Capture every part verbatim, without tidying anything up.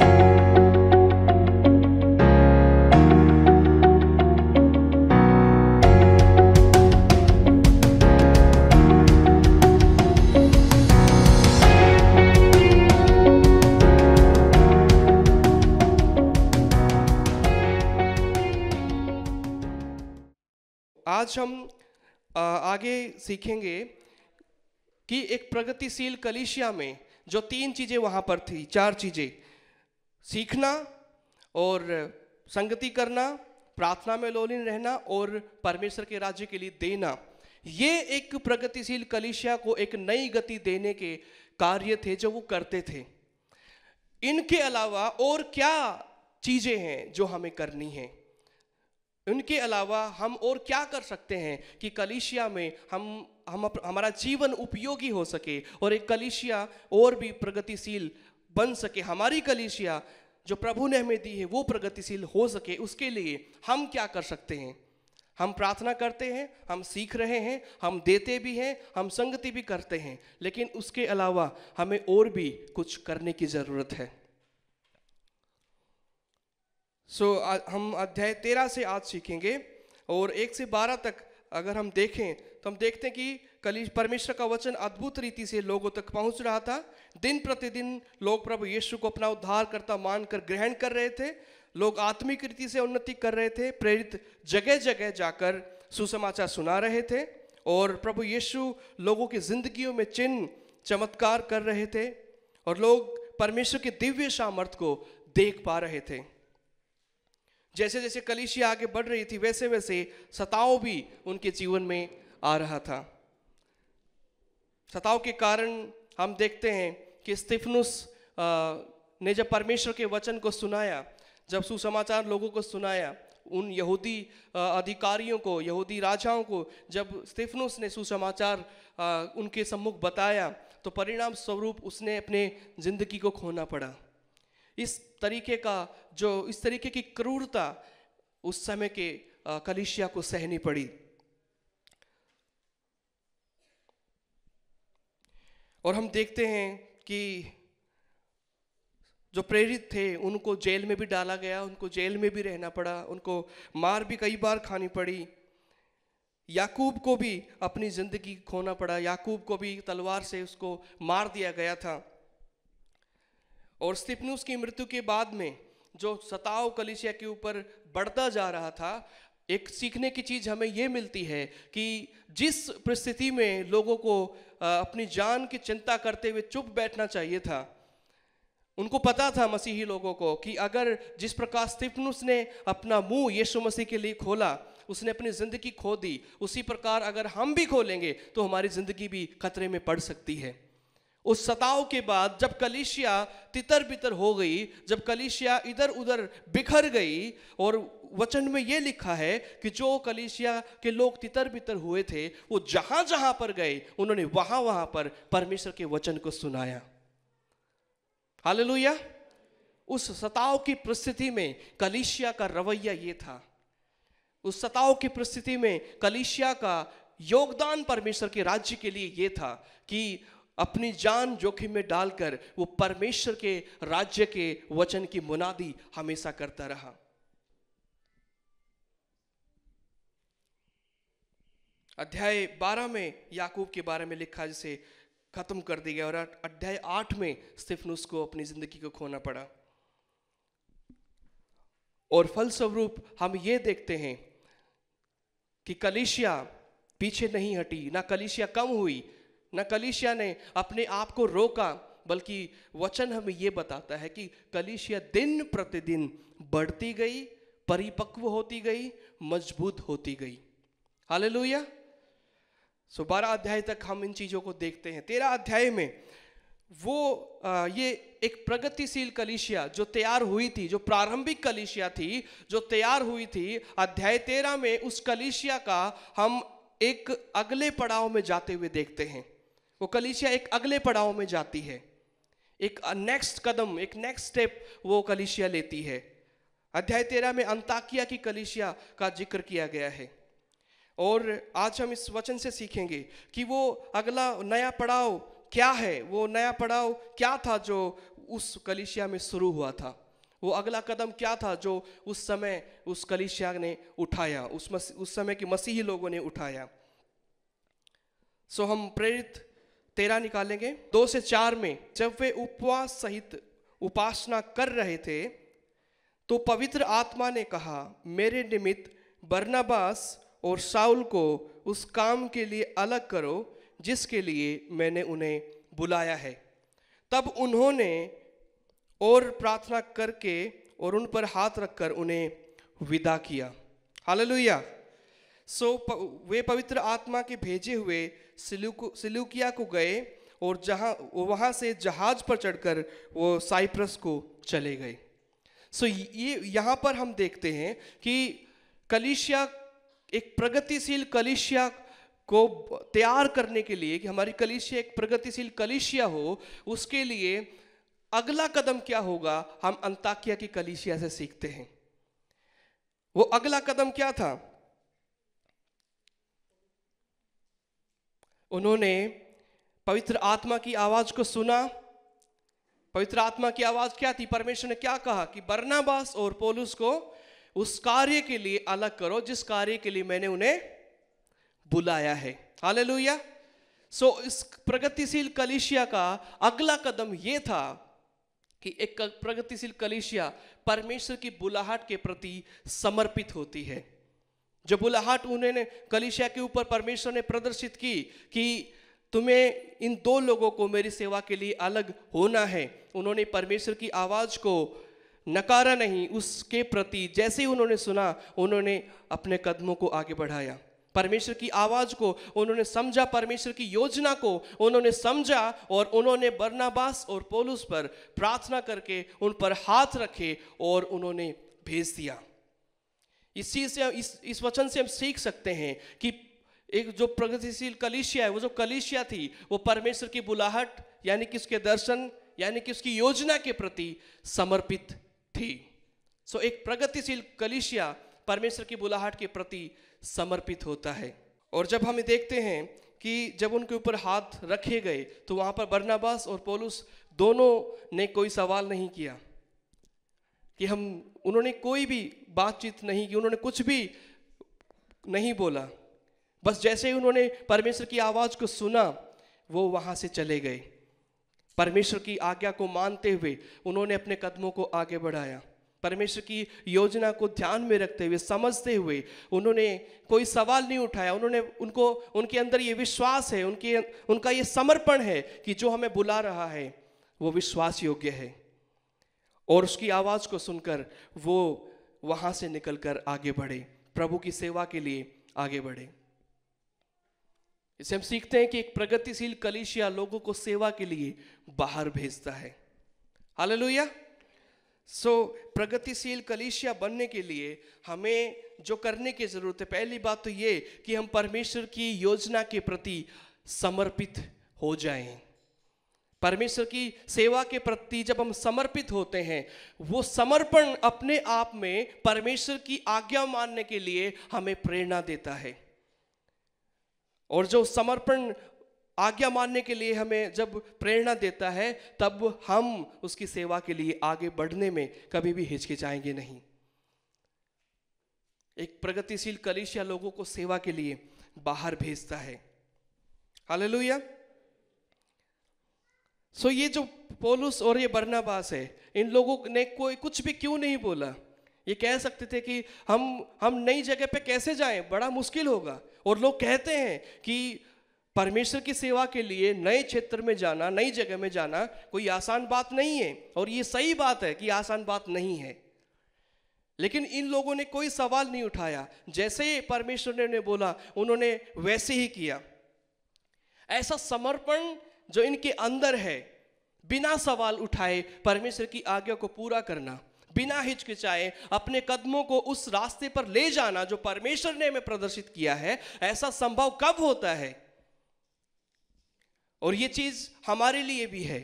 आज हम आगे सीखेंगे कि एक प्रगतिशील कलीसिया में जो तीन चीजें वहां पर थी, चार चीजें, सीखना और संगति करना, प्रार्थना में लोलीन रहना और परमेश्वर के राज्य के लिए देना, ये एक प्रगतिशील कलीसिया को एक नई गति देने के कार्य थे जो वो करते थे। इनके अलावा और क्या चीजें हैं जो हमें करनी है? उनके अलावा हम और क्या कर सकते हैं कि कलीसिया में हम हम हमारा जीवन उपयोगी हो सके और एक कलीसिया और भी प्रगतिशील बन सके। हमारी कलीसिया जो प्रभु ने हमें दी है वो प्रगतिशील हो सके, उसके लिए हम क्या कर सकते हैं? हम प्रार्थना करते हैं, हम सीख रहे हैं, हम देते भी हैं, हम संगति भी करते हैं, लेकिन उसके अलावा हमें और भी कुछ करने की जरूरत है। सो so, हम अध्याय तेरह से आज सीखेंगे और एक से बारह तक अगर हम देखें तो हम देखते हैं कि कली परमेश्वर का वचन अद्भुत रीति से लोगों तक पहुंच रहा था। दिन प्रतिदिन लोग प्रभु यीशु को अपना उद्धारकर्ता मानकर ग्रहण कर रहे थे। लोग आत्मिक रीति से उन्नति कर रहे थे। प्रेरित जगह जगह जाकर सुसमाचार सुना रहे थे और प्रभु यीशु लोगों की जिंदगियों में चिन्ह चमत्कार कर रहे थे और लोग परमेश्वर के दिव्य सामर्थ को देख पा रहे थे। जैसे जैसे कलीसिया आगे बढ़ रही थी वैसे वैसे सताव भी उनके जीवन में आ रहा था। सताव के कारण हम देखते हैं कि स्तिफनुस ने जब परमेश्वर के वचन को सुनाया, जब सुसमाचार लोगों को सुनाया, उन यहूदी अधिकारियों को, यहूदी राजाओं को जब स्तिफनुस ने सुसमाचार उनके सम्मुख बताया तो परिणाम स्वरूप उसने अपने जिंदगी को खोना पड़ा। इस तरीके का जो इस तरीके की क्रूरता उस समय के कलीसिया को सहनी पड़ी और हम देखते हैं कि जो प्रेरित थे उनको जेल में भी डाला गया, उनको जेल में भी रहना पड़ा, उनको मार भी कई बार खानी पड़ी। याकूब को भी अपनी जिंदगी खोना पड़ा, याकूब को भी तलवार से उसको मार दिया गया था। और स्तिफनुस की मृत्यु के बाद में जो सताव कलीसिया के ऊपर बढ़ता जा रहा था, एक सीखने की चीज हमें यह मिलती है कि जिस परिस्थिति में लोगों को अपनी जान की चिंता करते हुए चुप बैठना चाहिए था, उनको पता था मसीही लोगों को कि अगर जिस प्रकार स्तिफनुस ने अपना मुंह यीशु मसीह के लिए खोला, उसने अपनी जिंदगी खो दी, उसी प्रकार अगर हम भी खोलेंगे तो हमारी जिंदगी भी खतरे में पड़ सकती है। उस सताव के बाद जब कलीसिया तितर बितर हो गई, जब कलीसिया इधर उधर बिखर गई, और वचन में यह लिखा है कि जो कलीसिया के लोग तितर बितर हुए थे वो जहां जहां पर गए उन्होंने वहां वहां पर परमेश्वर के वचन को सुनाया। हालेलुया। उस सताव की परिस्थिति में कलीसिया का रवैया ये था, उस सताव की परिस्थिति में कलीसिया का योगदान परमेश्वर के राज्य के लिए ये था कि अपनी जान जोखिम में डालकर वो परमेश्वर के राज्य के वचन की मुनादी हमेशा करता रहा। अध्याय बारह में याकूब के बारे में लिखा जिसे खत्म कर दिया गया और अध्याय आठ में स्तिफनुस को अपनी जिंदगी को खोना पड़ा। और फलस्वरूप हम ये देखते हैं कि कलीसिया पीछे नहीं हटी, ना कलीसिया कम हुई, ना कलीसिया ने अपने आप को रोका, बल्कि वचन हमें यह बताता है कि कलीसिया दिन प्रतिदिन बढ़ती गई, परिपक्व होती गई, मजबूत होती गई। हालेलुया। सो बारह अध्याय तक हम इन चीजों को देखते हैं। तेरह अध्याय में वो आ, ये एक प्रगतिशील कलीसिया जो तैयार हुई थी, जो प्रारंभिक कलीसिया थी जो तैयार हुई थी, अध्याय तेरह में उस कलीसिया का हम एक अगले पड़ाव में जाते हुए देखते हैं। वो कलीसिया एक अगले पड़ाव में जाती है, एक नेक्स्ट कदम, एक नेक्स्ट स्टेप वो कलीसिया लेती है। अध्याय तेरह में अंताकिया की कलीसिया का जिक्र किया गया है और आज हम इस वचन से सीखेंगे कि वो अगला नया पड़ाव क्या है, वो नया पड़ाव क्या था जो उस कलीसिया में शुरू हुआ था। वो अगला कदम क्या था जो उस समय उस कलीसिया ने उठाया, उस मस, उस समय के मसीही लोगों ने उठाया। सो हम प्रेरित तेरह निकालेंगे, दो से चार में, जब वे उपवास सहित उपासना कर रहे थे तो पवित्र आत्मा ने कहा, मेरे निमित्त बरनबास और शाऊल को उस काम के लिए अलग करो जिसके लिए मैंने उन्हें बुलाया है। तब उन्होंने और प्रार्थना करके और उन पर हाथ रखकर उन्हें विदा किया। हालेलुया। सो वे पवित्र आत्मा के भेजे हुए सिलूकिया को गए और जहाँ वहाँ से जहाज पर चढ़कर वो साइप्रस को चले गए। सो ये यहाँ पर हम देखते हैं कि कलीसिया, एक प्रगतिशील कलीसिया को तैयार करने के लिए, कि हमारी कलीसिया एक प्रगतिशील कलीसिया हो, उसके लिए अगला कदम क्या होगा, हम अंताकिया की कलीसिया से सीखते हैं। वो अगला कदम क्या था? उन्होंने पवित्र आत्मा की आवाज को सुना। पवित्र आत्मा की आवाज क्या थी? परमेश्वर ने क्या कहा कि बरनबास और पौलुस को उस कार्य के लिए अलग करो जिस कार्य के लिए मैंने उन्हें बुलाया है। हालेलुया। सो इस प्रगतिशील कलीसिया का अगला कदम यह था कि एक प्रगतिशील कलीसिया परमेश्वर की बुलाहट के प्रति समर्पित होती है। जो बुलाहट उन्होंने कलीसिया के ऊपर परमेश्वर ने प्रदर्शित की कि तुम्हें इन दो लोगों को मेरी सेवा के लिए अलग होना है, उन्होंने परमेश्वर की आवाज को नकारा नहीं, उसके प्रति जैसे ही उन्होंने सुना उन्होंने अपने कदमों को आगे बढ़ाया। परमेश्वर की आवाज को उन्होंने समझा, परमेश्वर की योजना को उन्होंने समझा और उन्होंने बरनबास और पौलुस पर प्रार्थना करके उन पर हाथ रखे और उन्होंने भेज दिया। इस चीज से इस इस वचन से हम सीख सकते हैं कि एक जो प्रगतिशील कलीसिया है, वो जो कलीसिया थी, वो परमेश्वर की बुलाहट यानी कि उसके दर्शन यानी कि उसकी योजना के प्रति समर्पित थी। सो एक प्रगतिशील कलीसिया परमेश्वर की बुलाहट के प्रति समर्पित होता है। और जब हम देखते हैं कि जब उनके ऊपर हाथ रखे गए तो वहां पर बरनबास और पौलुस दोनों ने कोई सवाल नहीं किया कि हम उन्होंने कोई भी बातचीत नहीं की, उन्होंने कुछ भी नहीं बोला। बस जैसे ही उन्होंने परमेश्वर की आवाज को सुना वो वहां से चले गए। परमेश्वर की आज्ञा को मानते हुए उन्होंने अपने कदमों को आगे बढ़ाया। परमेश्वर की योजना को ध्यान में रखते हुए, समझते हुए उन्होंने कोई सवाल नहीं उठाया। उन्होंने उनको उनके अंदर ये विश्वास है, उनके उनका ये समर्पण है कि जो हमें बुला रहा है वो विश्वास योग्य है। और उसकी आवाज को सुनकर वो वहां से निकलकर आगे बढ़े, प्रभु की सेवा के लिए आगे बढ़े। इसे हम सीखते हैं कि एक प्रगतिशील कलीसिया लोगों को सेवा के लिए बाहर भेजता है। हालेलुया। सो प्रगतिशील कलीसिया बनने के लिए हमें जो करने की जरूरत है, पहली बात तो ये कि हम परमेश्वर की योजना के प्रति समर्पित हो जाएं। परमेश्वर की सेवा के प्रति जब हम समर्पित होते हैं, वो समर्पण अपने आप में परमेश्वर की आज्ञा मानने के लिए हमें प्रेरणा देता है। और जो समर्पण आज्ञा मानने के लिए हमें जब प्रेरणा देता है, तब हम उसकी सेवा के लिए आगे बढ़ने में कभी भी हिचकिचाएंगे नहीं। एक प्रगतिशील कलीसिया लोगों को सेवा के लिए बाहर भेजता है। हालेलुया। सो ये जो पौलुस और ये बरनबास है, इन लोगों ने कोई कुछ भी क्यों नहीं बोला? ये कह सकते थे कि हम हम नई जगह पे कैसे जाएं, बड़ा मुश्किल होगा। और लोग कहते हैं कि परमेश्वर की सेवा के लिए नए क्षेत्र में जाना, नई जगह में जाना कोई आसान बात नहीं है। और ये सही बात है कि आसान बात नहीं है, लेकिन इन लोगों ने कोई सवाल नहीं उठाया। जैसे परमेश्वर ने उन्हें बोला उन्होंने वैसे ही किया। ऐसा समर्पण जो इनके अंदर है, बिना सवाल उठाए परमेश्वर की आज्ञा को पूरा करना, बिना हिचकिचाए अपने कदमों को उस रास्ते पर ले जाना जो परमेश्वर ने हमें प्रदर्शित किया है, ऐसा संभव कब होता है? और ये चीज हमारे लिए भी है।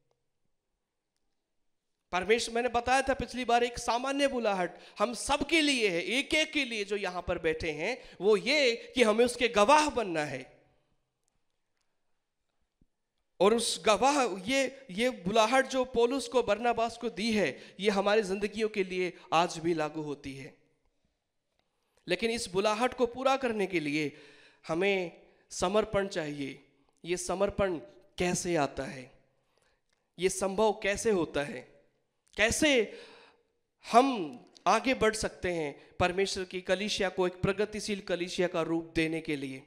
परमेश्वर, मैंने बताया था पिछली बार, एक सामान्य बुलाहट हम सब के लिए है, एक एक के लिए जो यहां पर बैठे हैं, वो ये कि हमें उसके गवाह बनना है। और उस गवाह ये ये बुलाहट जो पौलुस को बरनबास को दी है, ये हमारी जिंदगियों के लिए आज भी लागू होती है। लेकिन इस बुलाहट को पूरा करने के लिए हमें समर्पण चाहिए। ये समर्पण कैसे आता है, ये संभव कैसे होता है, कैसे हम आगे बढ़ सकते हैं परमेश्वर की कलीसिया को एक प्रगतिशील कलीसिया का रूप देने के लिए।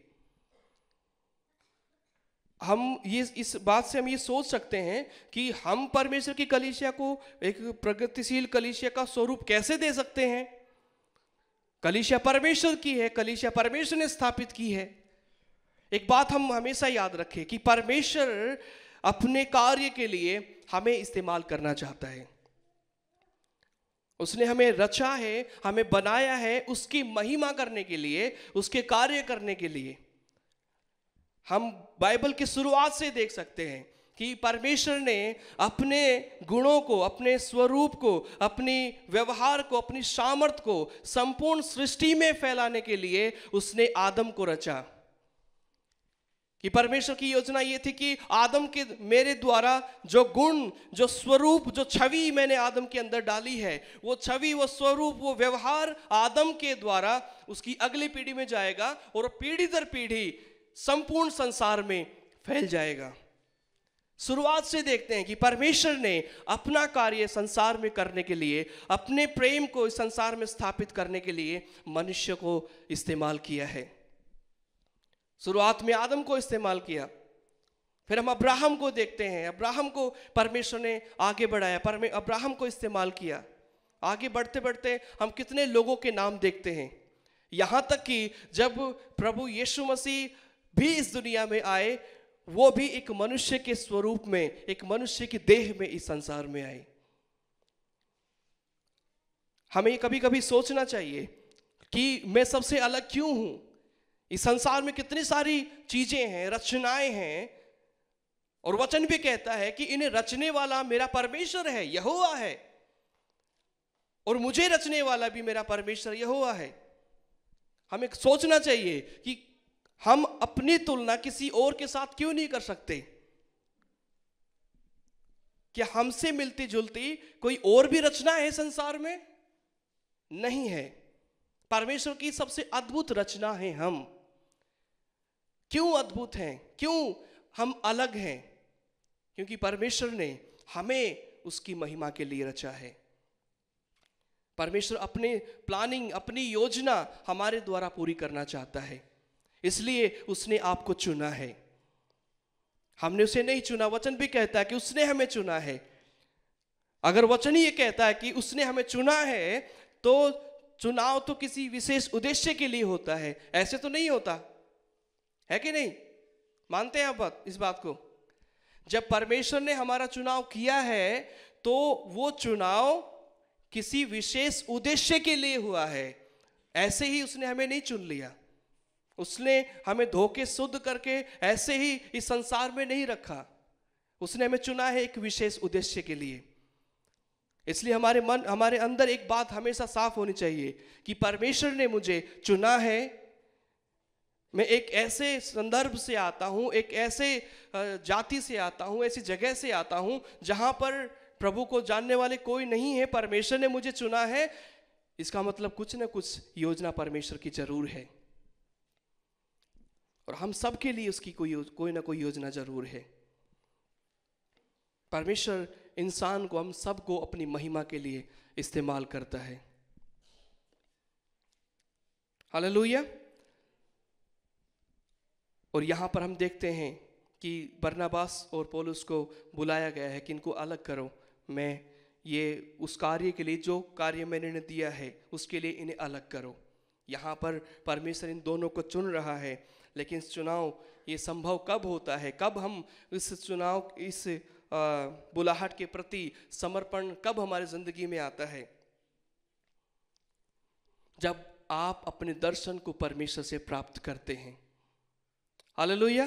हम ये इस बात से हम ये सोच सकते हैं कि हम परमेश्वर की कलीसिया को एक प्रगतिशील कलीसिया का स्वरूप कैसे दे सकते हैं। कलीसिया परमेश्वर की है, कलीसिया परमेश्वर ने स्थापित की है। एक बात हम हमेशा याद रखें कि परमेश्वर अपने कार्य के लिए हमें इस्तेमाल करना चाहता है। उसने हमें रचा है, हमें बनाया है उसकी महिमा करने के लिए, उसके कार्य करने के लिए। हम बाइबल की शुरुआत से देख सकते हैं कि परमेश्वर ने अपने गुणों को, अपने स्वरूप को, अपनी व्यवहार को, अपनी सामर्थ्य को संपूर्ण सृष्टि में फैलाने के लिए उसने आदम को रचा। कि परमेश्वर की योजना ये थी कि आदम के मेरे द्वारा जो गुण, जो स्वरूप, जो छवि मैंने आदम के अंदर डाली है, वो छवि, वो स्वरूप, वो व्यवहार आदम के द्वारा उसकी अगली पीढ़ी में जाएगा और पीढ़ी दर पीढ़ी संपूर्ण संसार में फैल जाएगा। शुरुआत से देखते हैं कि परमेश्वर ने अपना कार्य संसार में करने के लिए, अपने प्रेम को इस संसार में स्थापित करने के लिए मनुष्य को इस्तेमाल किया है। शुरुआत में आदम को इस्तेमाल किया। फिर हम अब्राहम को देखते हैं, अब्राहम को परमेश्वर ने आगे बढ़ाया, परमे अब्राहम को इस्तेमाल किया। आगे बढ़ते बढ़ते हम कितने लोगों के नाम देखते हैं, यहाँ तक कि जब प्रभु यीशु मसीह भी इस दुनिया में आए, वो भी एक मनुष्य के स्वरूप में, एक मनुष्य की देह में इस संसार में आए। हमें कभी कभी सोचना चाहिए कि मैं सबसे अलग क्यों हूं। इस संसार में कितनी सारी चीजें हैं, रचनाएं हैं, और वचन भी कहता है कि इन्हें रचने वाला मेरा परमेश्वर है, यहोवा है, और मुझे रचने वाला भी मेरा परमेश्वर यहोवा है। हमें सोचना चाहिए कि हम अपनी तुलना किसी और के साथ क्यों नहीं कर सकते। क्या हमसे मिलती जुलती कोई और भी रचना है संसार में? नहीं है। परमेश्वर की सबसे अद्भुत रचना है हम। क्यों अद्भुत हैं, क्यों हम अलग हैं? क्योंकि परमेश्वर ने हमें उसकी महिमा के लिए रचा है। परमेश्वर अपने प्लानिंग, अपनी योजना हमारे द्वारा पूरी करना चाहता है, इसलिए उसने आपको चुना है। हमने उसे नहीं चुना। वचन भी कहता है कि उसने हमें चुना है। अगर वचन ही ये कहता है कि उसने हमें चुना है, तो चुनाव तो किसी विशेष उद्देश्य के लिए होता है, ऐसे तो नहीं होता है कि नहीं? मानते हैं आप बात, इस बात को? जब परमेश्वर ने हमारा चुनाव किया है, तो वो चुनाव किसी विशेष उद्देश्य के लिए हुआ है। ऐसे ही उसने हमें नहीं चुन लिया। उसने हमें धोखे शुद्ध करके ऐसे ही इस संसार में नहीं रखा। उसने हमें चुना है एक विशेष उद्देश्य के लिए। इसलिए हमारे मन, हमारे अंदर एक बात हमेशा साफ होनी चाहिए कि परमेश्वर ने मुझे चुना है। मैं एक ऐसे संदर्भ से आता हूँ, एक ऐसे जाति से आता हूँ, ऐसी जगह से आता हूँ जहाँ पर प्रभु को जानने वाले कोई नहीं है। परमेश्वर ने मुझे चुना है, इसका मतलब कुछ ना कुछ योजना परमेश्वर की जरूर है, और हम सब के लिए उसकी कोई कोई ना कोई योजना जरूर है। परमेश्वर इंसान को, हम सबको अपनी महिमा के लिए इस्तेमाल करता है। हालेलुया। और यहाँ पर हम देखते हैं कि बरनबास और पौलुस को बुलाया गया है कि इनको अलग करो। मैं ये उस कार्य के लिए, जो कार्य मैंने इन्हें दिया है, उसके लिए इन्हें अलग करो। यहाँ पर परमेश्वर इन दोनों को चुन रहा है, लेकिन चुनाव ये संभव कब होता है, कब हम इस चुनाव, इस बुलाहट के प्रति समर्पण कब हमारी जिंदगी में आता है? जब आप अपने दर्शन को परमेश्वर से प्राप्त करते हैं। हालेलुया।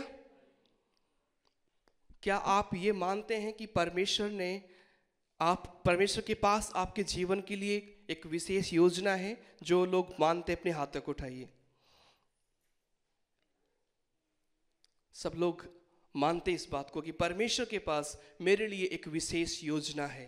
क्या आप ये मानते हैं कि परमेश्वर ने, आप परमेश्वर के पास आपके जीवन के लिए एक विशेष योजना है? जो लोग मानते अपने हाथ तक उठाइए। सब लोग मानते इस बात को कि परमेश्वर के पास मेरे लिए एक विशेष योजना है।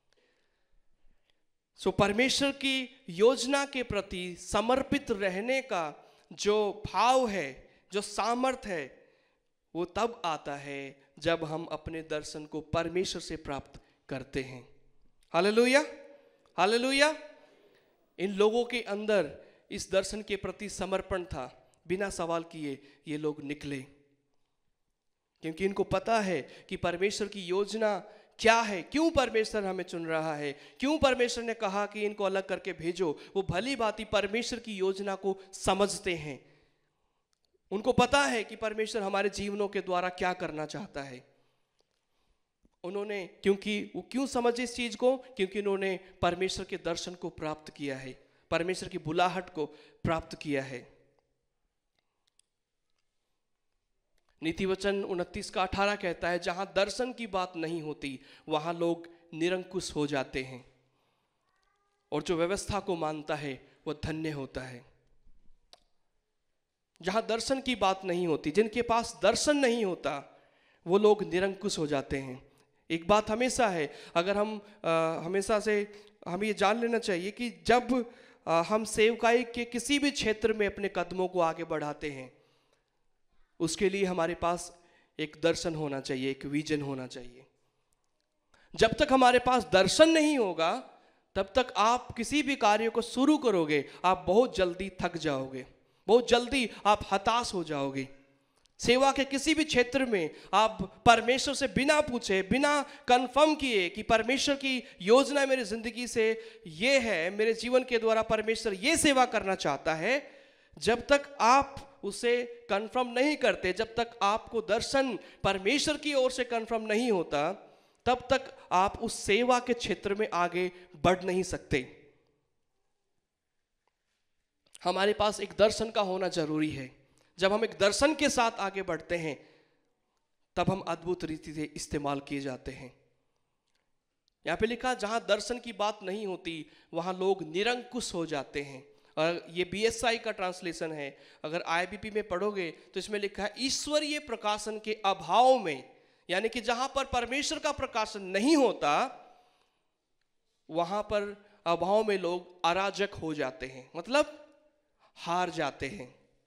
सो so, परमेश्वर की योजना के प्रति समर्पित रहने का जो भाव है, जो सामर्थ है, वो तब आता है जब हम अपने दर्शन को परमेश्वर से प्राप्त करते हैं। Hallelujah, hallelujah. इन लोगों के अंदर इस दर्शन के प्रति समर्पण था। बिना सवाल किए ये लोग निकले, क्योंकि इनको पता है कि परमेश्वर की योजना क्या है, क्यों परमेश्वर हमें चुन रहा है, क्यों परमेश्वर ने कहा कि इनको अलग करके भेजो। वो भली भांति परमेश्वर की योजना को समझते हैं। उनको पता है कि परमेश्वर हमारे जीवनों के द्वारा क्या करना चाहता है। उन्होंने, क्योंकि वो क्यों समझे इस चीज को, क्योंकि उन्होंने परमेश्वर के दर्शन को प्राप्त किया है, परमेश्वर की बुलाहट को प्राप्त किया है। नीति वचन उनतीस का अठारह कहता है, जहां दर्शन की बात नहीं होती वहां लोग निरंकुश हो जाते हैं, और जो व्यवस्था को मानता है वह धन्य होता है। जहां दर्शन की बात नहीं होती, जिनके पास दर्शन नहीं होता, वो लोग निरंकुश हो जाते हैं। एक बात हमेशा है, अगर हम आ, हमेशा से हमें ये जान लेना चाहिए कि जब आ, हम सेवकाई के किसी भी क्षेत्र में अपने कदमों को आगे बढ़ाते हैं, उसके लिए हमारे पास एक दर्शन होना चाहिए, एक विजन होना चाहिए। जब तक हमारे पास दर्शन नहीं होगा, तब तक आप किसी भी कार्य को शुरू करोगे, आप बहुत जल्दी थक जाओगे, बहुत जल्दी आप हताश हो जाओगे। सेवा के किसी भी क्षेत्र में आप परमेश्वर से बिना पूछे, बिना कंफर्म किए कि परमेश्वर की योजना मेरी जिंदगी से ये है, मेरे जीवन के द्वारा परमेश्वर ये सेवा करना चाहता है, जब तक आप उसे कंफर्म नहीं करते, जब तक आपको दर्शन परमेश्वर की ओर से कंफर्म नहीं होता, तब तक आप उस सेवा के क्षेत्र में आगे बढ़ नहीं सकते। हमारे पास एक दर्शन का होना जरूरी है। जब हम एक दर्शन के साथ आगे बढ़ते हैं, तब हम अद्भुत रीति से इस्तेमाल किए जाते हैं। यहां पे लिखा, जहां दर्शन की बात नहीं होती वहां लोग निरंकुश हो जाते हैं। और ये बी एस आई का ट्रांसलेशन है। अगर आई बी पी में पढ़ोगे तो इसमें लिखा है, ईश्वरीय प्रकाशन के अभाव में, यानी कि जहां पर परमेश्वर का प्रकाशन नहीं होता, वहां पर अभाव में लोग अराजक हो जाते हैं, मतलब हार जाते हैं।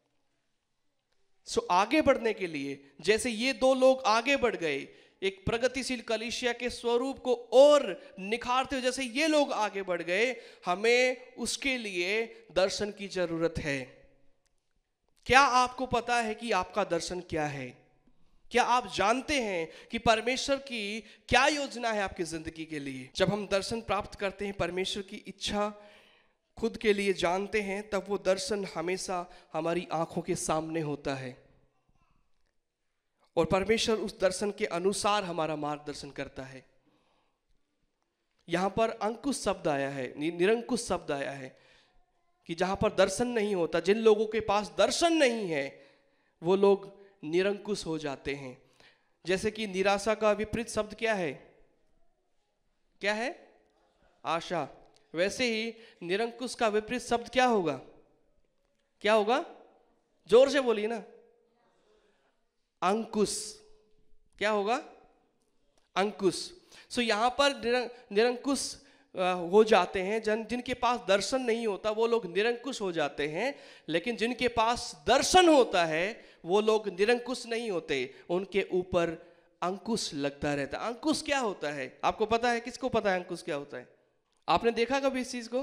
सो so, आगे बढ़ने के लिए, जैसे ये दो लोग आगे बढ़ गए, एक प्रगतिशील कलीसिया के स्वरूप को और निखारते हुए जैसे ये लोग आगे बढ़ गए, हमें उसके लिए दर्शन की जरूरत है। क्या आपको पता है कि आपका दर्शन क्या है? क्या आप जानते हैं कि परमेश्वर की क्या योजना है आपकी जिंदगी के लिए? जब हम दर्शन प्राप्त करते हैं, परमेश्वर की इच्छा खुद के लिए जानते हैं, तब वो दर्शन हमेशा हमारी आंखों के सामने होता है, और परमेश्वर उस दर्शन के अनुसार हमारा मार्गदर्शन करता है। यहां पर अंकुश शब्द आया है, निरंकुश शब्द आया है, कि जहां पर दर्शन नहीं होता, जिन लोगों के पास दर्शन नहीं है, वो लोग निरंकुश हो जाते हैं। जैसे कि निराशा का विपरीत शब्द क्या है? क्या है? आशा। वैसे ही निरंकुश का विपरीत शब्द क्या होगा? क्या होगा? जोर से बोलिए ना। अंकुश। क्या होगा? अंकुश। सो so, यहां पर निरंकुश हो जाते हैं, जन जिनके पास दर्शन नहीं होता वो लोग निरंकुश हो जाते हैं, लेकिन जिनके पास दर्शन होता है वो लोग निरंकुश नहीं होते, उनके ऊपर अंकुश लगता रहता है। अंकुश क्या होता है आपको पता है? किसको पता है अंकुश क्या होता है? आपने देखा कभी इस चीज को?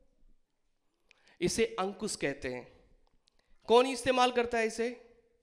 इसे अंकुश कहते हैं। कौन इस्तेमाल करता है इसे?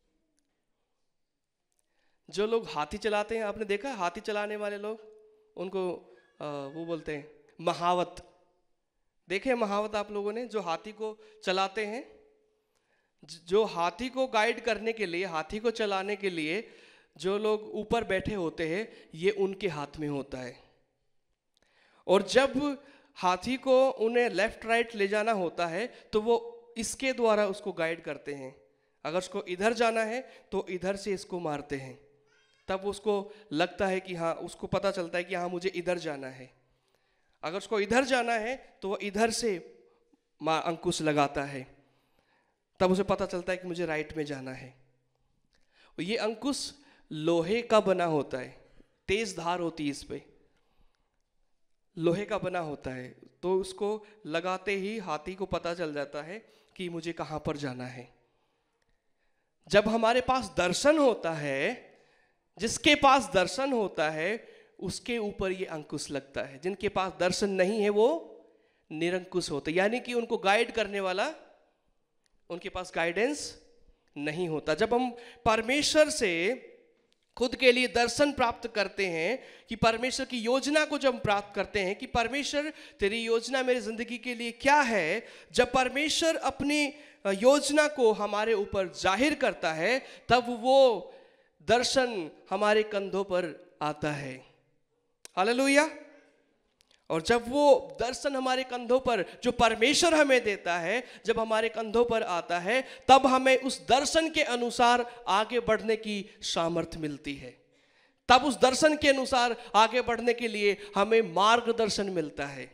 जो लोग हाथी चलाते हैं, आपने देखा हाथी चलाने वाले लोग, उनको आ, वो बोलते हैं महावत। देखे महावत आप लोगों ने? जो हाथी को चलाते हैं, जो हाथी को गाइड करने के लिए, हाथी को चलाने के लिए जो लोग ऊपर बैठे होते हैं, ये उनके हाथ में होता है। और जब हाथी को उन्हें लेफ्ट राइट ले जाना होता है तो वो इसके द्वारा उसको गाइड करते हैं। अगर उसको इधर जाना है तो इधर से इसको मारते हैं, तब उसको लगता है कि हाँ, उसको पता चलता है कि हाँ मुझे इधर जाना है। अगर उसको इधर जाना है तो वो इधर से अंकुश लगाता है, तब उसे पता चलता है कि मुझे राइट में जाना है। ये अंकुश लोहे का बना होता है, तेज धार होती है इस पे, लोहे का बना होता है, तो उसको लगाते ही हाथी को पता चल जाता है कि मुझे कहाँ पर जाना है। जब हमारे पास दर्शन होता है, जिसके पास दर्शन होता है उसके ऊपर ये अंकुश लगता है। जिनके पास दर्शन नहीं है वो निरंकुश होते, यानी कि उनको गाइड करने वाला, उनके पास गाइडेंस नहीं होता। जब हम परमेश्वर से खुद के लिए दर्शन प्राप्त करते हैं, कि परमेश्वर की योजना को जब प्राप्त करते हैं कि परमेश्वर तेरी योजना मेरी जिंदगी के लिए क्या है, जब परमेश्वर अपनी योजना को हमारे ऊपर जाहिर करता है, तब वो दर्शन हमारे कंधों पर आता है। हालेलुया। और जब वो दर्शन हमारे कंधों पर, जो परमेश्वर हमें देता है, जब हमारे कंधों पर आता है, तब हमें उस दर्शन के अनुसार आगे बढ़ने की सामर्थ्य मिलती है। तब उस दर्शन के अनुसार आगे बढ़ने के लिए हमें मार्गदर्शन मिलता है।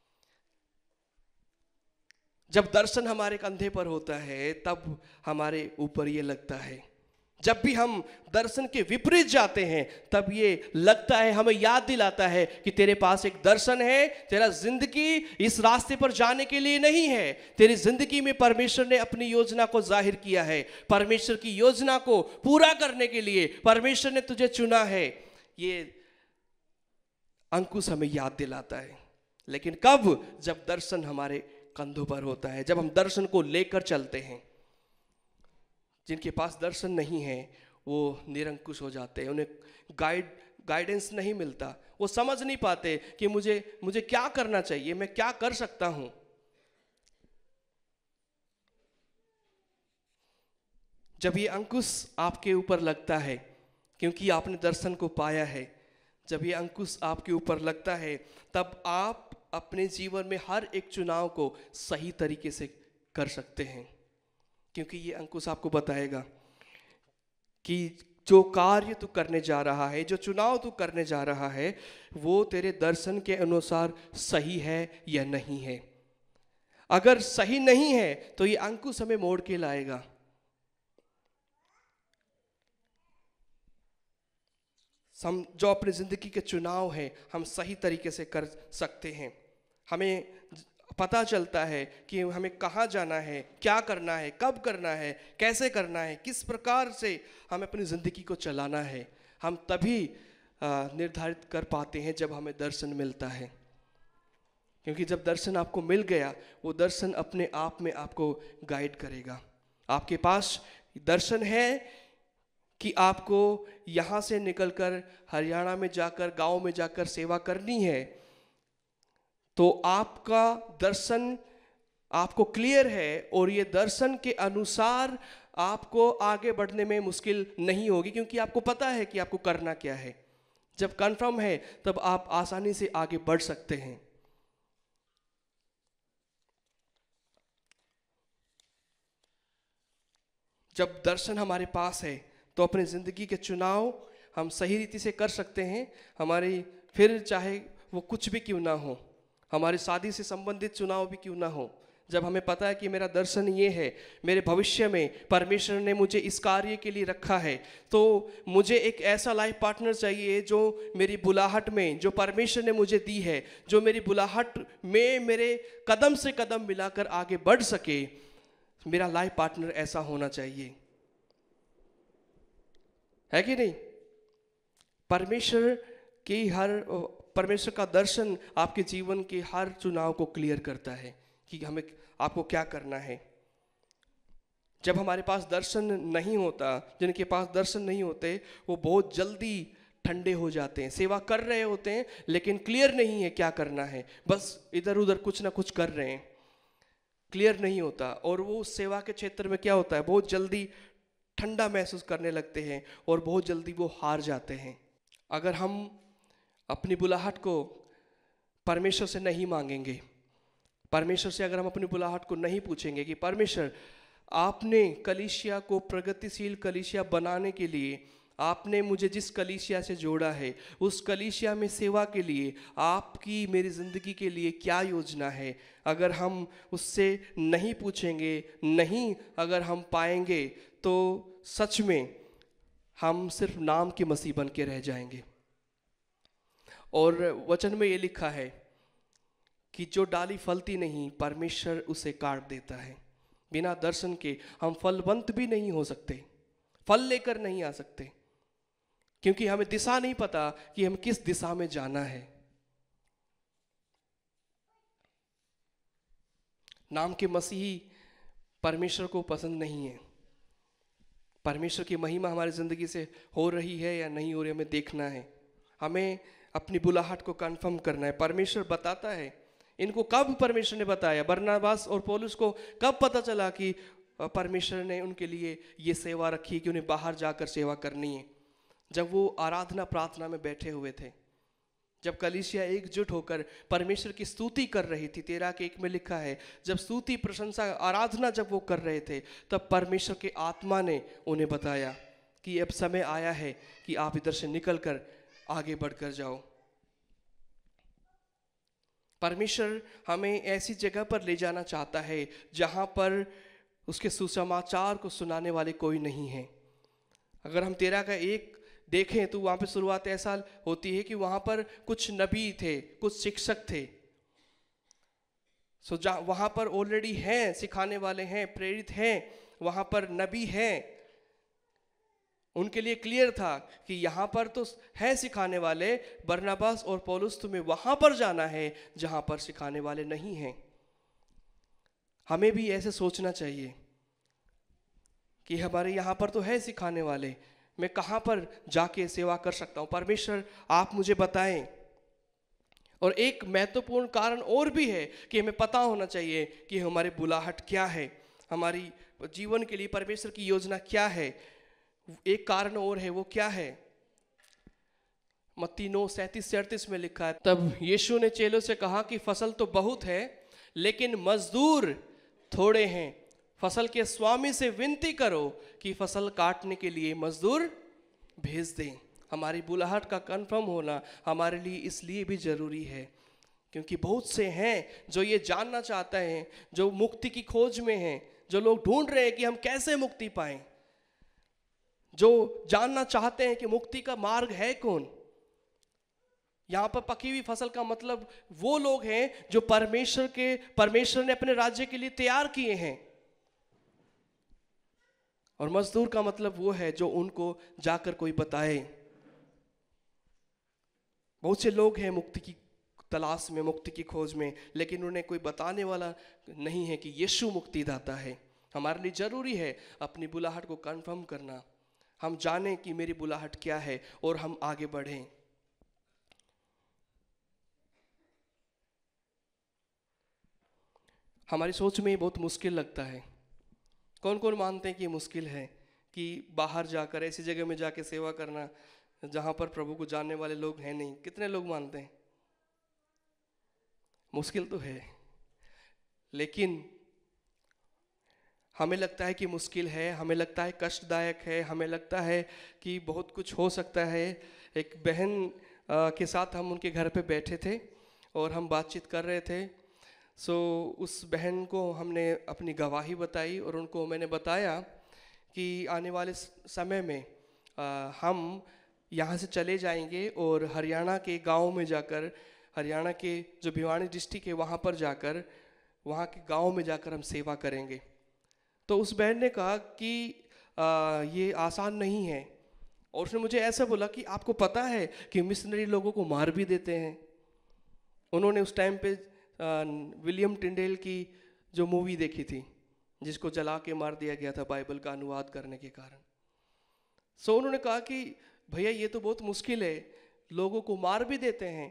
जब दर्शन हमारे कंधे पर होता है तब हमारे ऊपर ये लगता है। जब भी हम दर्शन के विपरीत जाते हैं तब ये लगता है, हमें याद दिलाता है कि तेरे पास एक दर्शन है, तेरा जिंदगी इस रास्ते पर जाने के लिए नहीं है। तेरी जिंदगी में परमेश्वर ने अपनी योजना को जाहिर किया है, परमेश्वर की योजना को पूरा करने के लिए परमेश्वर ने तुझे चुना है। ये अंकुश हमें याद दिलाता है। लेकिन कब? जब दर्शन हमारे कंधों पर होता है, जब हम दर्शन को लेकर चलते हैं। जिनके पास दर्शन नहीं है वो निरंकुश हो जाते हैं, उन्हें गाइड गाइडेंस नहीं मिलता, वो समझ नहीं पाते कि मुझे मुझे क्या करना चाहिए, मैं क्या कर सकता हूं। जब ये अंकुश आपके ऊपर लगता है, क्योंकि आपने दर्शन को पाया है, जब ये अंकुश आपके ऊपर लगता है तब आप अपने जीवन में हर एक चुनाव को सही तरीके से कर सकते हैं। क्योंकि ये अंकुश आपको बताएगा कि जो कार्य तू करने जा रहा है, जो चुनाव तू करने जा रहा है, वो तेरे दर्शन के अनुसार सही है या नहीं है। अगर सही नहीं है तो ये अंकुश हमें मोड़ के लाएगा। हम जो अपनी जिंदगी के चुनाव हैं हम सही तरीके से कर सकते हैं। हमें पता चलता है कि हमें कहाँ जाना है, क्या करना है, कब करना है, कैसे करना है, किस प्रकार से हमें अपनी ज़िंदगी को चलाना है। हम तभी निर्धारित कर पाते हैं जब हमें दर्शन मिलता है। क्योंकि जब दर्शन आपको मिल गया, वो दर्शन अपने आप में आपको गाइड करेगा। आपके पास दर्शन है कि आपको यहाँ से निकलकर हरियाणा में जाकर, गांव में जाकर सेवा करनी है, तो आपका दर्शन आपको क्लियर है और ये दर्शन के अनुसार आपको आगे बढ़ने में मुश्किल नहीं होगी, क्योंकि आपको पता है कि आपको करना क्या है। जब कंफर्म है तब आप आसानी से आगे बढ़ सकते हैं। जब दर्शन हमारे पास है तो अपनी ज़िंदगी के चुनाव हम सही रीति से कर सकते हैं। हमारी फिर चाहे वो कुछ भी क्यों ना हो, हमारी शादी से संबंधित चुनाव भी क्यों ना हो, जब हमें पता है कि मेरा दर्शन ये है, मेरे भविष्य में परमेश्वर ने मुझे इस कार्य के लिए रखा है, तो मुझे एक ऐसा लाइफ पार्टनर चाहिए जो मेरी बुलाहट में, जो परमेश्वर ने मुझे दी है, जो मेरी बुलाहट में मेरे कदम से कदम मिलाकर आगे बढ़ सके। मेरा लाइफ पार्टनर ऐसा होना चाहिए, है कि नहीं? परमेश्वर की हर परमेश्वर का दर्शन आपके जीवन के हर चुनाव को क्लियर करता है कि हमें आपको क्या करना है। जब हमारे पास दर्शन नहीं होता, जिनके पास दर्शन नहीं होते, वो बहुत जल्दी ठंडे हो जाते हैं। सेवा कर रहे होते हैं लेकिन क्लियर नहीं है क्या करना है, बस इधर उधर कुछ ना कुछ कर रहे हैं, क्लियर नहीं होता। और वो सेवा के क्षेत्र में क्या होता है, बहुत जल्दी ठंडा महसूस करने लगते हैं और बहुत जल्दी वो हार जाते हैं। अगर हम अपनी बुलाहट को परमेश्वर से नहीं मांगेंगे, परमेश्वर से अगर हम अपनी बुलाहट को नहीं पूछेंगे कि परमेश्वर आपने कलीसिया को प्रगतिशील कलीसिया बनाने के लिए आपने मुझे जिस कलीसिया से जोड़ा है, उस कलीसिया में सेवा के लिए आपकी मेरी ज़िंदगी के लिए क्या योजना है, अगर हम उससे नहीं पूछेंगे, नहीं अगर हम पाएंगे, तो सच में हम सिर्फ नाम के मसीह बन के रह जाएंगे। और वचन में ये लिखा है कि जो डाली फलती नहीं, परमेश्वर उसे काट देता है। बिना दर्शन के हम फलवंत भी नहीं हो सकते, फल लेकर नहीं आ सकते, क्योंकि हमें दिशा नहीं पता कि हम किस दिशा में जाना है। नाम के मसीही परमेश्वर को पसंद नहीं है। परमेश्वर की महिमा हमारी जिंदगी से हो रही है या नहीं हो रही, हमें देखना है। हमें अपनी बुलाहट को कंफर्म करना है। परमेश्वर बताता है। इनको कब परमेश्वर ने बताया? बरनबास और पौलुस को कब पता चला कि परमेश्वर ने उनके लिए ये सेवा रखी कि उन्हें बाहर जाकर सेवा करनी है? जब वो आराधना प्रार्थना में बैठे हुए थे, जब कलीसिया एकजुट होकर परमेश्वर की स्तुति कर रही थी। तेरह के एक में लिखा है, जब स्तुति प्रशंसा आराधना जब वो कर रहे थे, तब परमेश्वर के आत्मा ने उन्हें बताया कि अब समय आया है कि आप इधर से निकलकर आगे बढ़कर जाओ। परमेश्वर हमें ऐसी जगह पर ले जाना चाहता है जहां पर उसके सुसमाचार को सुनाने वाले कोई नहीं है। अगर हम तेरह का एक देखें तो वहाँ पे शुरुआत ऐसा होती है कि वहाँ पर कुछ नबी थे, कुछ शिक्षक थे। सो so, वहाँ पर ऑलरेडी हैं, सिखाने वाले हैं, प्रेरित हैं, वहाँ पर नबी हैं। उनके लिए क्लियर था कि यहाँ पर तो है सिखाने वाले, बरनबास और पौलुस तुम्हें वहाँ पर जाना है जहाँ पर सिखाने वाले नहीं हैं। हमें भी ऐसे सोचना चाहिए कि हमारे यहाँ पर तो है सिखाने वाले, मैं कहाँ पर जाके सेवा कर सकता हूँ? परमेश्वर आप मुझे बताएं। और एक महत्वपूर्ण कारण और भी है कि हमें पता होना चाहिए कि हमारी बुलाहट क्या है, हमारी जीवन के लिए परमेश्वर की योजना क्या है। एक कारण और है, वो क्या है? मत्ती नौ सैंतीस से अड़तीस में लिखा है, तब यीशु ने चेलों से कहा कि फसल तो बहुत है लेकिन मजदूर थोड़े हैं। फसल के स्वामी से विनती करो कि फसल काटने के लिए मजदूर भेज दें। हमारी बुलाहट का कंफर्म होना हमारे लिए इसलिए भी जरूरी है क्योंकि बहुत से हैं जो ये जानना चाहते हैं, जो मुक्ति की खोज में हैं, जो लोग ढूंढ रहे हैं कि हम कैसे मुक्ति पाएं, जो जानना चाहते हैं कि मुक्ति का मार्ग है कौन। यहाँ पर पकी हुई फसल का मतलब वो लोग हैं जो परमेश्वर के परमेश्वर ने अपने राज्य के लिए तैयार किए हैं। और मजदूर का मतलब वो है जो उनको जाकर कोई बताए। बहुत से लोग हैं मुक्ति की तलाश में, मुक्ति की खोज में, लेकिन उन्हें कोई बताने वाला नहीं है कि यीशु मुक्तिदाता है। हमारे लिए जरूरी है अपनी बुलाहट को कंफर्म करना। हम जानें कि मेरी बुलाहट क्या है और हम आगे बढ़ें। हमारी सोच में बहुत मुश्किल लगता है। कौन कौन मानते हैं कि ये मुश्किल है कि बाहर जाकर ऐसी जगह में जाके सेवा करना जहाँ पर प्रभु को जानने वाले लोग हैं नहीं? कितने लोग मानते हैं? मुश्किल तो है, लेकिन हमें लगता है कि मुश्किल है, हमें लगता है कष्टदायक है, हमें लगता है कि बहुत कुछ हो सकता है। एक बहन के साथ हम उनके घर पे बैठे थे और हम बातचीत कर रहे थे। सो so, उस बहन को हमने अपनी गवाही बताई और उनको मैंने बताया कि आने वाले समय में आ, हम यहाँ से चले जाएंगे और हरियाणा के गांव में जाकर, हरियाणा के जो भिवानी डिस्ट्रिक्ट है वहाँ पर जाकर, वहाँ के गांव में जाकर हम सेवा करेंगे। तो उस बहन ने कहा कि आ, ये आसान नहीं है। और उसने मुझे ऐसा बोला कि आपको पता है कि मिशनरी लोगों को मार भी देते हैं। उन्होंने उस टाइम पे विलियम टिंडेल की जो मूवी देखी थी जिसको जला के मार दिया गया था बाइबल का अनुवाद करने के कारण। सो उन्होंने कहा कि भैया ये तो बहुत मुश्किल है, लोगों को मार भी देते हैं।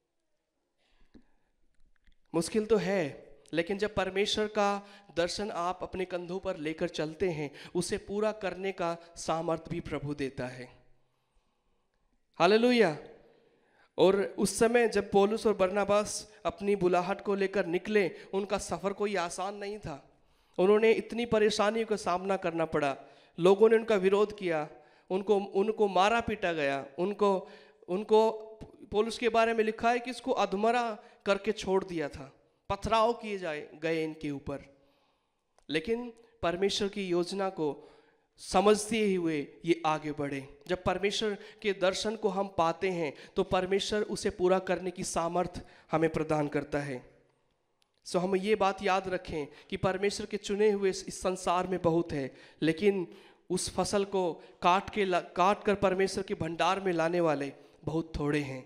मुश्किल तो है, लेकिन जब परमेश्वर का दर्शन आप अपने कंधों पर लेकर चलते हैं, उसे पूरा करने का सामर्थ्य भी प्रभु देता है। हालेलुया। और उस समय जब पौलुस और बरनबास अपनी बुलाहट को लेकर निकले, उनका सफ़र कोई आसान नहीं था। उन्होंने इतनी परेशानियों का सामना करना पड़ा। लोगों ने उनका विरोध किया, उनको उनको मारा पीटा गया। उनको उनको पौलुस के बारे में लिखा है कि इसको अधमरा करके छोड़ दिया था, पथराव किए जाए गए इनके ऊपर। लेकिन परमेश्वर की योजना को समझते हुए ये आगे बढ़े। जब परमेश्वर के दर्शन को हम पाते हैं तो परमेश्वर उसे पूरा करने की सामर्थ हमें प्रदान करता है। सो हम ये बात याद रखें कि परमेश्वर के चुने हुए इस संसार में बहुत है, लेकिन उस फसल को काट के काट कर परमेश्वर के भंडार में लाने वाले बहुत थोड़े हैं।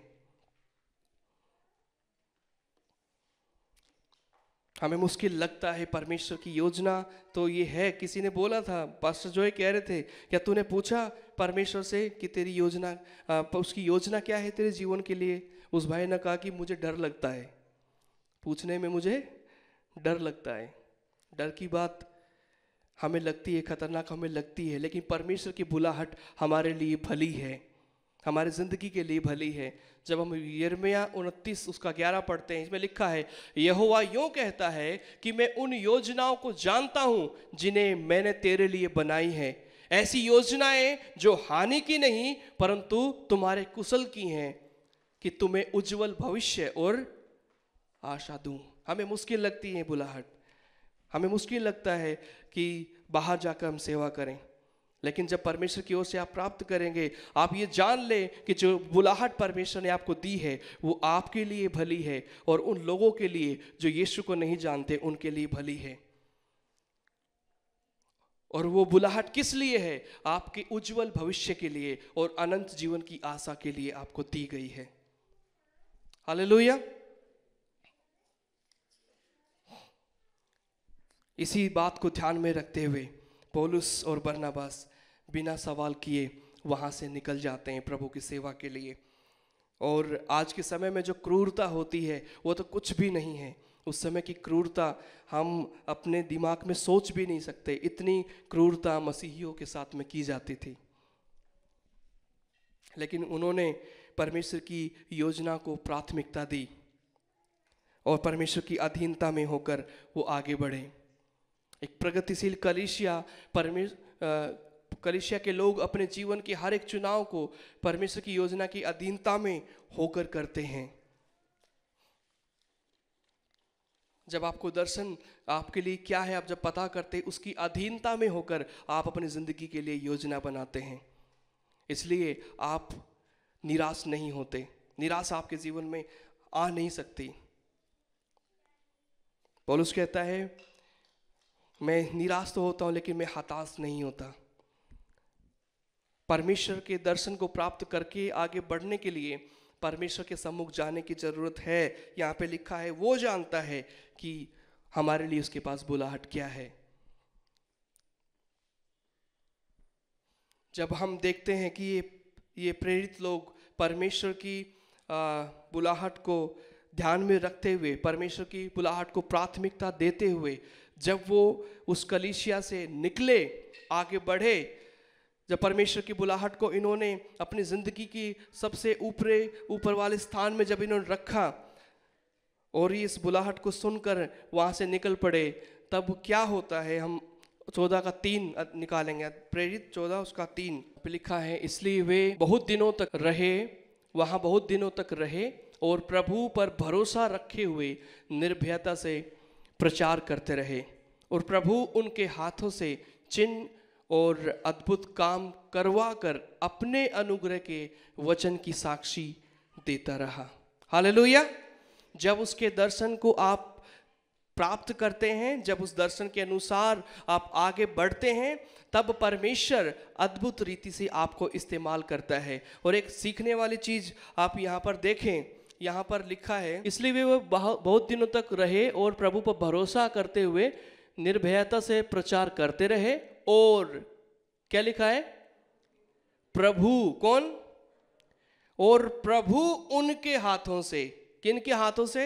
हमें मुश्किल लगता है, परमेश्वर की योजना तो ये है। किसी ने बोला था, पास्टर जो कह रहे थे, क्या तूने पूछा परमेश्वर से कि तेरी योजना आ, उसकी योजना क्या है तेरे जीवन के लिए? उस भाई ने कहा कि मुझे डर लगता है, पूछने में मुझे डर लगता है। डर की बात हमें लगती है खतरनाक, हमें लगती है, लेकिन परमेश्वर की बुलाहट हमारे लिए भली है, हमारे ज़िंदगी के लिए भली है। जब हम यिर्मयाह उनतीस उसका ग्यारह पढ़ते हैं, इसमें लिखा है, यहोवा यूं कहता है कि मैं उन योजनाओं को जानता हूं जिन्हें मैंने तेरे लिए बनाई है, ऐसी योजनाएं जो हानि की नहीं परंतु तुम्हारे कुशल की हैं, कि तुम्हें उज्जवल भविष्य और आशा दूं। हमें मुश्किल लगती है बुलाहट, हमें मुश्किल लगता है कि बाहर जाकर हम सेवा करें, लेकिन जब परमेश्वर की ओर से आप प्राप्त करेंगे, आप ये जान लें कि जो बुलाहट परमेश्वर ने आपको दी है वो आपके लिए भली है, और उन लोगों के लिए जो यीशु को नहीं जानते उनके लिए भली है। और वो बुलाहट किस लिए है? आपके उज्जवल भविष्य के लिए और अनंत जीवन की आशा के लिए आपको दी गई है। हालेलुया। इसी बात को ध्यान में रखते हुए पौलुस और बरनबास बिना सवाल किए वहाँ से निकल जाते हैं प्रभु की सेवा के लिए। और आज के समय में जो क्रूरता होती है वो तो कुछ भी नहीं है। उस समय की क्रूरता हम अपने दिमाग में सोच भी नहीं सकते, इतनी क्रूरता मसीहियों के साथ में की जाती थी। लेकिन उन्होंने परमेश्वर की योजना को प्राथमिकता दी और परमेश्वर की अधीनता में होकर वो आगे बढ़े। एक प्रगतिशील कलीसिया परमेश्वर कलीसिया के लोग अपने जीवन के हर एक चुनाव को परमेश्वर की योजना की अधीनता में होकर करते हैं। जब आपको दर्शन आपके लिए क्या है आप जब पता करते हैं, उसकी अधीनता में होकर आप अपनी जिंदगी के लिए योजना बनाते हैं। इसलिए आप निराश नहीं होते, निराश आपके जीवन में आ नहीं सकती। पौलुस कहता है, मैं निराश तो होता हूं लेकिन मैं हताश नहीं होता। परमेश्वर के दर्शन को प्राप्त करके आगे बढ़ने के लिए परमेश्वर के सम्मुख जाने की जरूरत है। यहाँ पे लिखा है वो जानता है कि हमारे लिए उसके पास बुलाहट क्या है। जब हम देखते हैं कि ये ये प्रेरित लोग परमेश्वर की बुलाहट को ध्यान में रखते हुए, परमेश्वर की बुलाहट को प्राथमिकता देते हुए जब वो उस कलीसिया से निकले, आगे बढ़े, जब परमेश्वर की बुलाहट को इन्होंने अपनी ज़िंदगी की सबसे ऊपरे ऊपर वाले स्थान में जब इन्होंने रखा और इस बुलाहट को सुनकर वहाँ से निकल पड़े, तब क्या होता है? हम चौदह का तीन निकालेंगे, प्रेरित चौदह उसका तीन पे लिखा है, इसलिए वे बहुत दिनों तक रहे, वहाँ बहुत दिनों तक रहे और प्रभु पर भरोसा रखे हुए निर्भयता से प्रचार करते रहे, और प्रभु उनके हाथों से चिन्ह और अद्भुत काम करवा कर अपने अनुग्रह के वचन की साक्षी देता रहा। हालेलुया। जब उसके दर्शन को आप प्राप्त करते हैं, जब उस दर्शन के अनुसार आप आगे बढ़ते हैं, तब परमेश्वर अद्भुत रीति से आपको इस्तेमाल करता है। और एक सीखने वाली चीज आप यहाँ पर देखें, यहाँ पर लिखा है, इसलिए वे वो बहुत दिनों तक रहे और प्रभु पर भरोसा करते हुए निर्भयता से प्रचार करते रहे, और क्या लिखा है? प्रभु कौन? और प्रभु उनके हाथों से, किन के हाथों से?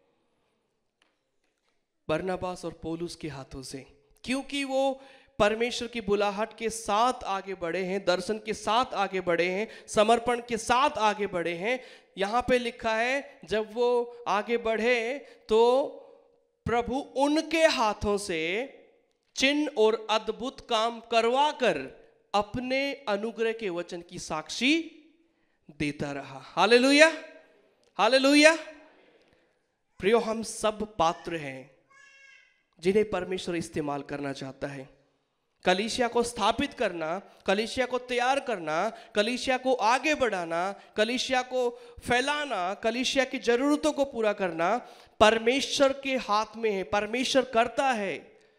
बरनबास और पौलुस के हाथों से, क्योंकि वो परमेश्वर की बुलाहट के साथ आगे बढ़े हैं, दर्शन के साथ आगे बढ़े हैं, समर्पण के साथ आगे बढ़े हैं। यहां पे लिखा है जब वो आगे बढ़े तो प्रभु उनके हाथों से चिन्ह और अद्भुत काम करवा कर अपने अनुग्रह के वचन की साक्षी देता रहा। हालेलुया, हालेलुया। प्रियो, हम सब पात्र हैं जिन्हें परमेश्वर इस्तेमाल करना चाहता है। कलीसिया को स्थापित करना, कलीसिया को तैयार करना, कलीसिया को आगे बढ़ाना, कलीसिया को फैलाना, कलीसिया की जरूरतों को पूरा करना परमेश्वर के हाथ में है। परमेश्वर करता है,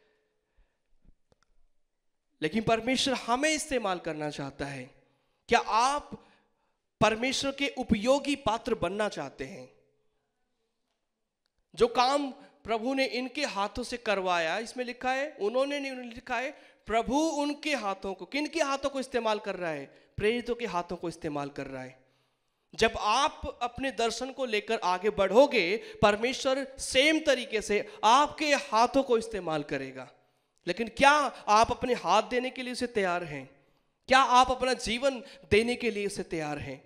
लेकिन परमेश्वर हमें इस्तेमाल करना चाहता है। क्या आप परमेश्वर के उपयोगी पात्र बनना चाहते हैं? जो काम प्रभु ने इनके हाथों से करवाया, इसमें लिखा है, उन्होंने नहीं लिखा है, प्रभु उनके हाथों को, किन के हाथों को इस्तेमाल कर रहा है? प्रेरितों के हाथों को इस्तेमाल कर रहा है। जब आप अपने दर्शन को लेकर आगे बढ़ोगे, परमेश्वर सेम तरीके से आपके हाथों को इस्तेमाल करेगा। लेकिन क्या आप अपने हाथ देने के लिए उसे तैयार हैं? क्या आप अपना जीवन देने के लिए उसे तैयार हैं?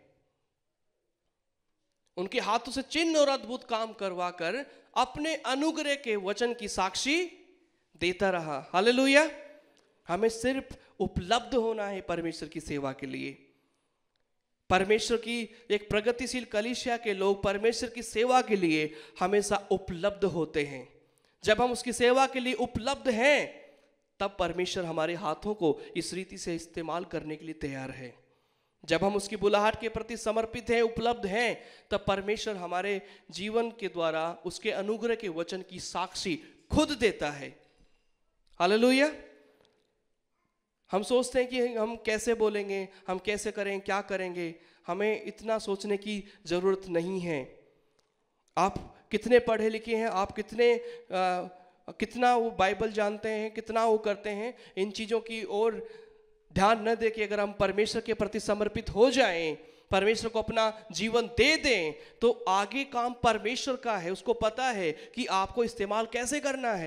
उनके हाथों से चिन्ह और अद्भुत काम करवाकर अपने अनुग्रह के वचन की साक्षी देता रहा। हालेलुया। हमें सिर्फ उपलब्ध होना है परमेश्वर की सेवा के लिए। परमेश्वर की एक प्रगतिशील कलीसिया के लोग परमेश्वर की सेवा के लिए हमेशा उपलब्ध होते हैं। जब हम उसकी सेवा के लिए उपलब्ध हैं, तब परमेश्वर हमारे हाथों को इस रीति से इस्तेमाल करने के लिए तैयार है। जब हम उसकी बुलाहट के प्रति समर्पित हैं, उपलब्ध हैं, तब परमेश्वर हमारे जीवन के द्वारा उसके अनुग्रह के वचन की साक्षी खुद देता है। हालेलुया। हम सोचते हैं कि हम कैसे बोलेंगे, हम कैसे करें, क्या करेंगे। हमें इतना सोचने की जरूरत नहीं है। आप कितने पढ़े लिखे हैं, आप कितने आ, कितना वो बाइबल जानते हैं, कितना वो करते हैं, इन चीज़ों की ओर ध्यान न दे कि अगर हम परमेश्वर के प्रति समर्पित हो जाएं, परमेश्वर को अपना जीवन दे दें, तो आगे काम परमेश्वर का है। उसको पता है कि आपको इस्तेमाल कैसे करना है।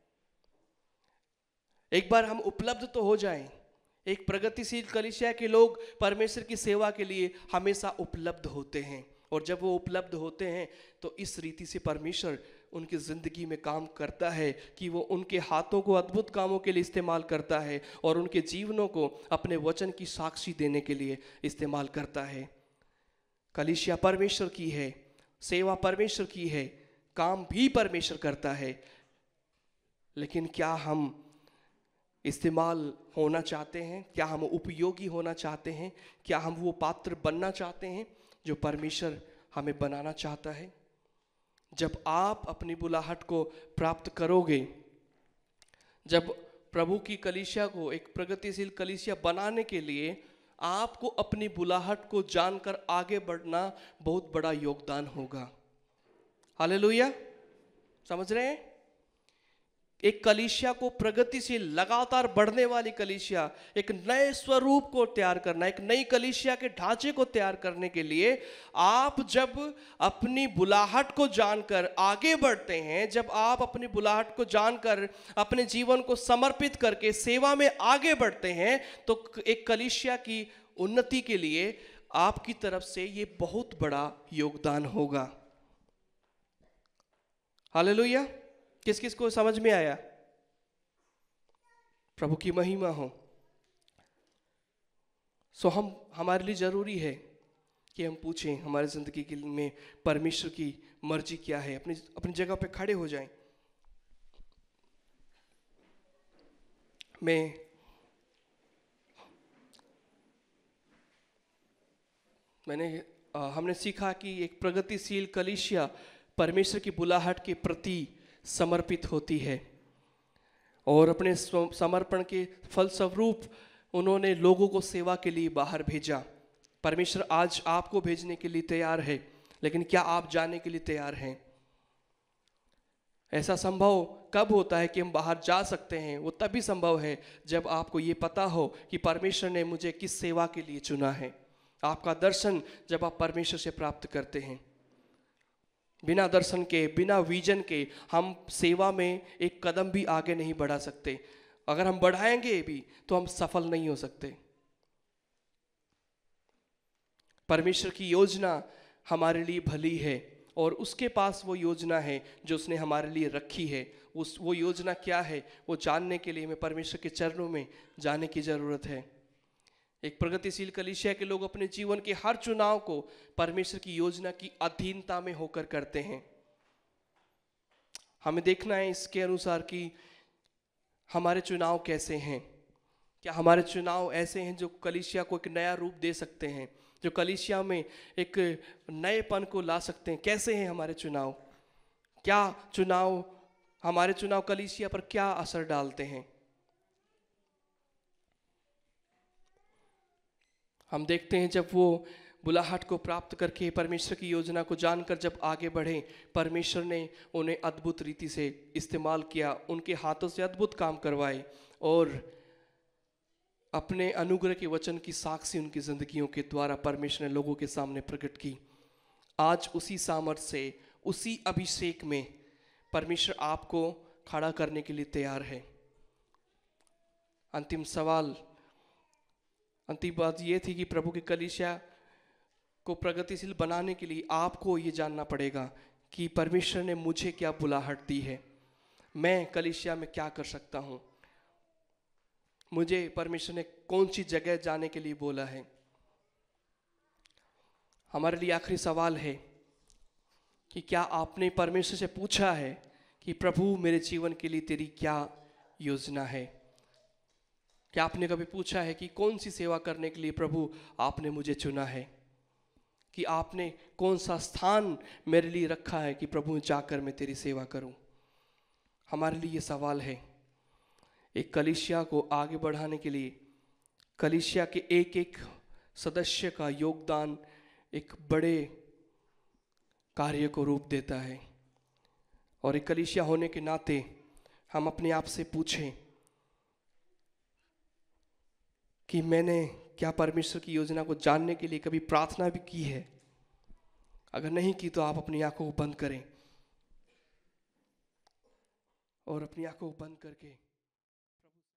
एक बार हम उपलब्ध तो हो जाएं। एक प्रगतिशील कलीसिया के लोग परमेश्वर की सेवा के लिए हमेशा उपलब्ध होते हैं, और जब वो उपलब्ध होते हैं तो इस रीति से परमेश्वर उनकी ज़िंदगी में काम करता है कि वो उनके हाथों को अद्भुत कामों के लिए इस्तेमाल करता है और उनके जीवनों को अपने वचन की साक्षी देने के लिए इस्तेमाल करता है। कलीसिया परमेश्वर की है, सेवा परमेश्वर की है, काम भी परमेश्वर करता है। लेकिन क्या हम इस्तेमाल होना चाहते हैं? क्या हम उपयोगी होना चाहते हैं? क्या हम वो पात्र बनना चाहते हैं जो परमेश्वर हमें बनाना चाहता है? जब आप अपनी बुलाहट को प्राप्त करोगे, जब प्रभु की कलीसिया को एक प्रगतिशील कलीसिया बनाने के लिए आपको अपनी बुलाहट को जानकर आगे बढ़ना बहुत बड़ा योगदान होगा। हालेलुया। समझ रहे हैं? एक कलीसिया को प्रगतिशील, लगातार बढ़ने वाली कलीसिया, एक नए स्वरूप को तैयार करना, एक नई कलीसिया के ढांचे को तैयार करने के लिए आप जब अपनी बुलाहट को जानकर आगे बढ़ते हैं, जब आप अपनी बुलाहट को जानकर अपने जीवन को समर्पित करके सेवा में आगे बढ़ते हैं, तो एक कलीसिया की उन्नति के लिए आपकी तरफ से ये बहुत बड़ा योगदान होगा। हालेलुया। किस किस को समझ में आया? प्रभु की महिमा हो। सो हम हमारे लिए जरूरी है कि हम पूछें हमारी जिंदगी में परमेश्वर की मर्जी क्या है। अपनी अपनी जगह पे खड़े हो जाएं। मैं मैंने आ, हमने सीखा कि एक प्रगतिशील कलीसिया परमेश्वर की बुलाहट के प्रति समर्पित होती है और अपने समर्पण के फलस्वरूप उन्होंने लोगों को सेवा के लिए बाहर भेजा। परमेश्वर आज आपको भेजने के लिए तैयार है, लेकिन क्या आप जाने के लिए तैयार हैं? ऐसा संभव कब होता है कि हम बाहर जा सकते हैं? वो तभी संभव है जब आपको ये पता हो कि परमेश्वर ने मुझे किस सेवा के लिए चुना है। आपका दर्शन जब आप परमेश्वर से प्राप्त करते हैं। बिना दर्शन के, बिना विजन के हम सेवा में एक कदम भी आगे नहीं बढ़ा सकते। अगर हम बढ़ाएंगे भी तो हम सफल नहीं हो सकते। परमेश्वर की योजना हमारे लिए भली है और उसके पास वो योजना है जो उसने हमारे लिए रखी है। उस वो योजना क्या है वो जानने के लिए हमें परमेश्वर के चरणों में जाने की जरूरत है। एक प्रगतिशील कलीसिया के लोग अपने जीवन के हर चुनाव को परमेश्वर की योजना की अधीनता में होकर करते हैं। हमें देखना है इसके अनुसार कि हमारे चुनाव कैसे हैं। क्या हमारे चुनाव ऐसे हैं जो कलीसिया को एक नया रूप दे सकते हैं, जो कलीसिया में एक नएपन को ला सकते हैं? कैसे हैं हमारे चुनाव? क्या चुनाव हमारे चुनाव कलीसिया पर क्या असर डालते हैं? हम देखते हैं जब वो बुलाहट को प्राप्त करके परमेश्वर की योजना को जानकर जब आगे बढ़े, परमेश्वर ने उन्हें अद्भुत रीति से इस्तेमाल किया, उनके हाथों से अद्भुत काम करवाए और अपने अनुग्रह के वचन की साक्षी उनकी जिंदगियों के द्वारा परमेश्वर ने लोगों के सामने प्रकट की। आज उसी सामर्थ से, उसी अभिषेक में परमेश्वर आपको खड़ा करने के लिए तैयार है। अंतिम सवाल, अंतिम बात ये थी कि प्रभु की कलीसिया को प्रगतिशील बनाने के लिए आपको ये जानना पड़ेगा कि परमेश्वर ने मुझे क्या बुलाहट दी है, मैं कलीसिया में क्या कर सकता हूँ, मुझे परमेश्वर ने कौन सी जगह जाने के लिए बोला है। हमारे लिए आखिरी सवाल है कि क्या आपने परमेश्वर से पूछा है कि प्रभु मेरे जीवन के लिए तेरी क्या योजना है? क्या आपने कभी पूछा है कि कौन सी सेवा करने के लिए प्रभु आपने मुझे चुना है, कि आपने कौन सा स्थान मेरे लिए रखा है कि प्रभु जाकर मैं तेरी सेवा करूं? हमारे लिए ये सवाल है। एक कलीसिया को आगे बढ़ाने के लिए कलीसिया के एक एक सदस्य का योगदान एक बड़े कार्य को रूप देता है। और एक कलीसिया होने के नाते हम अपने आप से पूछें कि मैंने क्या परमेश्वर की योजना को जानने के लिए कभी प्रार्थना भी की है? अगर नहीं की तो आप अपनी आंखों को बंद करें और अपनी आंखों को बंद करके